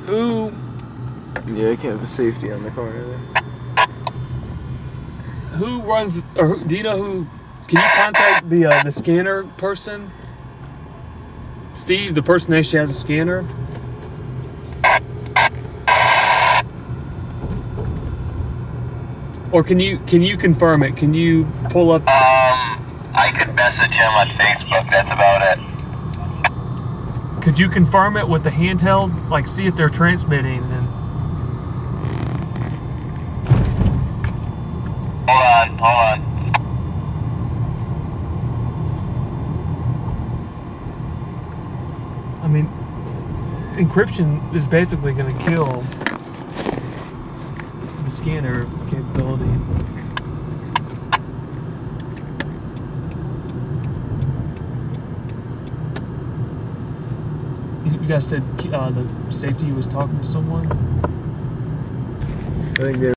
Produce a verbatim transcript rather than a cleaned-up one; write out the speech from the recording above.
Who? Yeah, I can't have a safety on the car either. Who runs? Or who, do you know who? Can you contact the uh, the scanner person? Steve, the person that actually has a scanner. Or can you can you confirm it? Can you pull up? Um, I could message him on Facebook. That's about it. Could you confirm it with the handheld? Like, see if they're transmitting. And Hold on, hold on. I mean, encryption is basically going to kill the scanner capability. You guys said uh, the safety was talking to someone? I think they